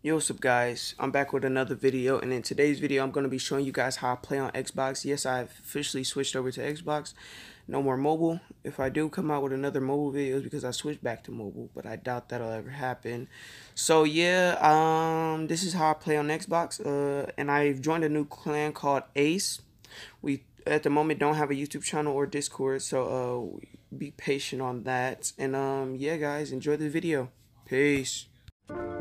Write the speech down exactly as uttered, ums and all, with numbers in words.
Yo, what's up guys, I'm back with another video, and in today's video I'm going to be showing you guys how I play on Xbox. Yes, I've officially switched over to Xbox. No more mobile. If I do come out with another mobile video, it's because I switched back to mobile, but I doubt that'll ever happen. So yeah, um this is how I play on Xbox, uh and I've joined a new clan called Ace. We at the moment don't have a YouTube channel or Discord, so uh be patient on that. And um yeah guys, enjoy the video. Peace.